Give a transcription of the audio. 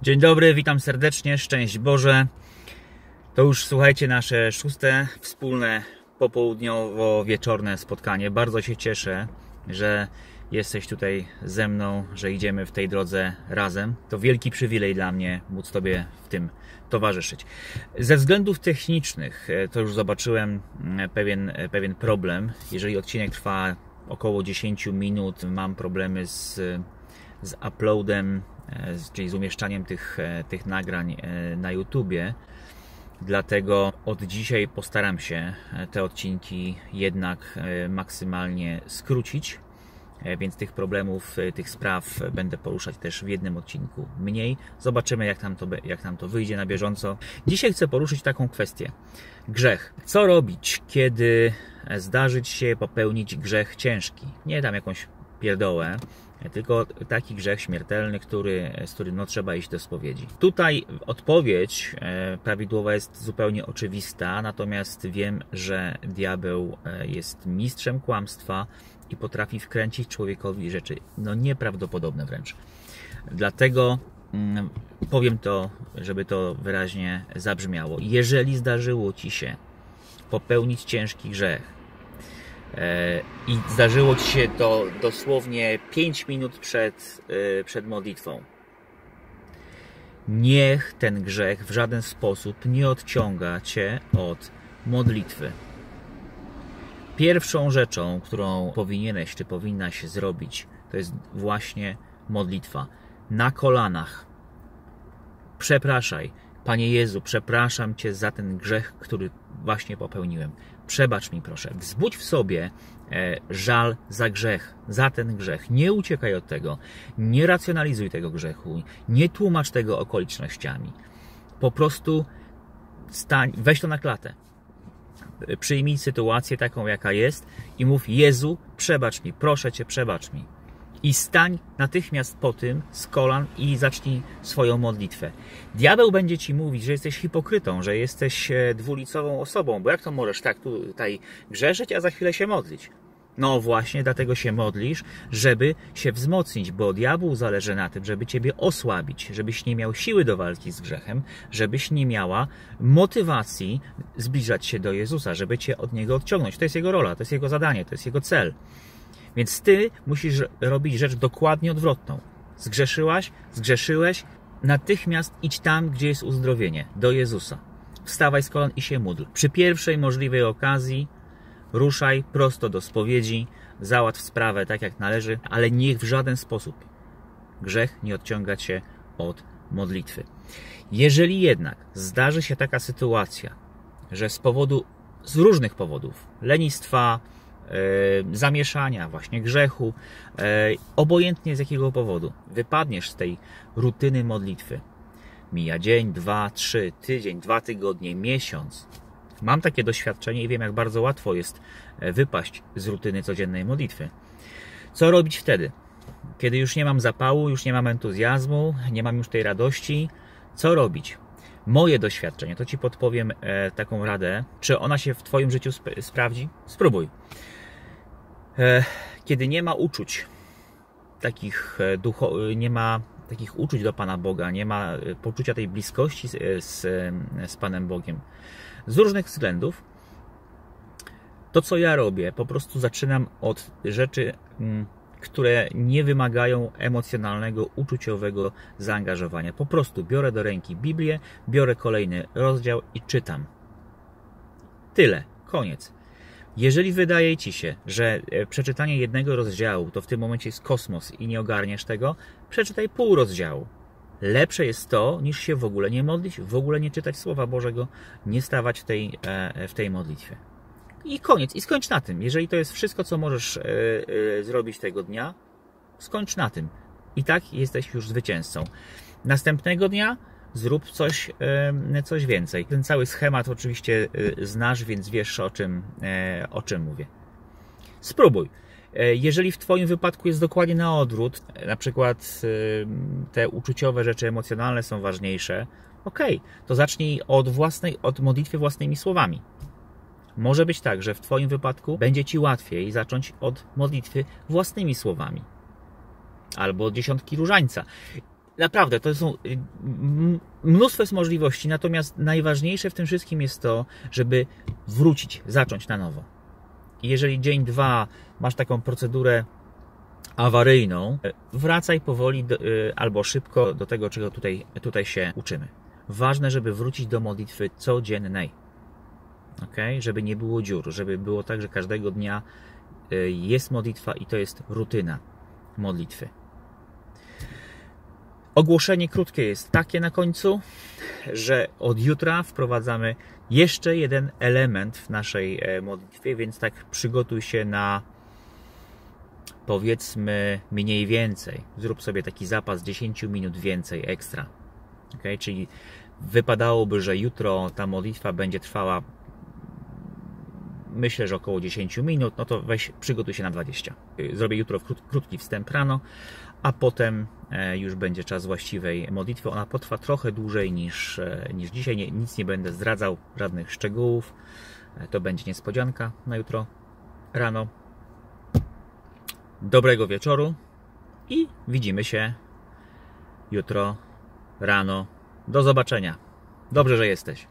Dzień dobry, witam serdecznie, szczęść Boże. To już, słuchajcie, nasze 6. wspólne popołudniowo-wieczorne spotkanie. Bardzo się cieszę, że jesteś tutaj ze mną, że idziemy w tej drodze razem. To wielki przywilej dla mnie móc Tobie w tym towarzyszyć. Ze względów technicznych to już zobaczyłem pewien problem. Jeżeli odcinek trwa około 10 minut, mam problemy z uploadem, czyli z umieszczaniem tych nagrań na YouTubie. Dlatego od dzisiaj postaram się te odcinki jednak maksymalnie skrócić, więc tych problemów, tych spraw będę poruszać też w jednym odcinku mniej. Zobaczymy, jak nam to wyjdzie na bieżąco. Dzisiaj chcę poruszyć taką kwestię. Grzech. Co robić, kiedy zdarzy Ci się popełnić grzech ciężki? Nie dam jakąś pierdołę, tylko taki grzech śmiertelny, z którym trzeba iść do spowiedzi. Tutaj odpowiedź prawidłowa jest zupełnie oczywista, natomiast wiem, że diabeł jest mistrzem kłamstwa i potrafi wkręcić człowiekowi rzeczy nieprawdopodobne wręcz. Dlatego powiem to, żeby to wyraźnie zabrzmiało. Jeżeli zdarzyło Ci się popełnić ciężki grzech, i zdarzyło Ci się to dosłownie 5 minut przed modlitwą, niech ten grzech w żaden sposób nie odciąga Cię od modlitwy. Pierwszą rzeczą, którą powinieneś czy powinnaś zrobić, to jest właśnie modlitwa. Na kolanach. Przepraszaj. Panie Jezu, przepraszam Cię za ten grzech, który właśnie popełniłem. Przebacz mi, proszę. Wzbudź w sobie żal za grzech, za ten grzech. Nie uciekaj od tego. Nie racjonalizuj tego grzechu. Nie tłumacz tego okolicznościami. Po prostu stań, weź to na klatę. Przyjmij sytuację taką, jaka jest i mów: Jezu, przebacz mi, proszę Cię, przebacz mi. I stań natychmiast po tym z kolan i zacznij swoją modlitwę. Diabeł będzie Ci mówić, że jesteś hipokrytą, że jesteś dwulicową osobą, bo jak to możesz tak tutaj grzeszyć, a za chwilę się modlić? No właśnie, dlatego się modlisz, żeby się wzmocnić, bo diabłu zależy na tym, żeby Ciebie osłabić, żebyś nie miał siły do walki z grzechem, żebyś nie miała motywacji zbliżać się do Jezusa, żeby Cię od Niego odciągnąć. To jest Jego rola, to jest Jego zadanie, to jest Jego cel. Więc Ty musisz robić rzecz dokładnie odwrotną. Zgrzeszyłeś, natychmiast idź tam, gdzie jest uzdrowienie, do Jezusa. Wstawaj z kolan i się módl. Przy pierwszej możliwej okazji ruszaj prosto do spowiedzi, załatw sprawę tak jak należy, ale niech w żaden sposób grzech nie odciąga Cię od modlitwy. Jeżeli jednak zdarzy się taka sytuacja, że z różnych powodów, lenistwa, zamieszania, właśnie grzechu, obojętnie z jakiego powodu, wypadniesz z tej rutyny modlitwy. Mija dzień, 2, 3, tydzień, 2 tygodnie, miesiąc. Mam takie doświadczenie i wiem, jak bardzo łatwo jest wypaść z rutyny codziennej modlitwy. Co robić wtedy? Kiedy już nie mam zapału, już nie mam entuzjazmu, nie mam już tej radości. Co robić? Moje doświadczenie, to Ci podpowiem taką radę. Czy ona się w Twoim życiu sprawdzi? Spróbuj. Kiedy nie ma uczuć nie ma takich uczuć do Pana Boga, nie ma poczucia tej bliskości z Panem Bogiem, z różnych względów, to co ja robię, po prostu zaczynam od rzeczy, które nie wymagają emocjonalnego, uczuciowego zaangażowania. Po prostu biorę do ręki Biblię, biorę kolejny rozdział i czytam. Tyle. Koniec. Jeżeli wydaje Ci się, że przeczytanie jednego rozdziału to w tym momencie jest kosmos i nie ogarniesz tego, przeczytaj pół rozdziału. Lepsze jest to, niż się w ogóle nie modlić, w ogóle nie czytać Słowa Bożego, nie stawać w tej modlitwie. I koniec. I skończ na tym. Jeżeli to jest wszystko, co możesz zrobić tego dnia, skończ na tym. I tak jesteś już zwycięzcą. Następnego dnia zrób coś więcej. Ten cały schemat oczywiście znasz, więc wiesz, o czym mówię. Spróbuj. Jeżeli w Twoim wypadku jest dokładnie na odwrót, na przykład te uczuciowe rzeczy emocjonalne są ważniejsze, to zacznij od modlitwy własnymi słowami. Może być tak, że w Twoim wypadku będzie Ci łatwiej zacząć od modlitwy własnymi słowami. Albo od 10 różańca. naprawdę, to są mnóstwo jest możliwości, natomiast najważniejsze w tym wszystkim jest to, żeby wrócić, zacząć na nowo. I jeżeli dzień, dwa masz taką procedurę awaryjną, wracaj powoli albo szybko do tego, czego tutaj się uczymy. Ważne, żeby wrócić do modlitwy codziennej. Okay? Żeby nie było dziur, żeby było tak, że każdego dnia jest modlitwa i to jest rutyna modlitwy. Ogłoszenie krótkie jest takie na końcu, że od jutra wprowadzamy jeszcze jeden element w naszej modlitwie, więc tak przygotuj się na, powiedzmy, mniej więcej. Zrób sobie taki zapas 10 minut więcej ekstra. Okay? Czyli wypadałoby, że jutro ta modlitwa będzie trwała, myślę, że około 10 minut, no to weź, przygotuj się na 20. Zrobię jutro krótki wstęp rano, a potem już będzie czas właściwej modlitwy. Ona potrwa trochę dłużej niż dzisiaj. Nic nie będę zdradzał, żadnych szczegółów. To będzie niespodzianka na jutro rano. Dobrego wieczoru i widzimy się jutro rano. Do zobaczenia. Dobrze, że jesteś.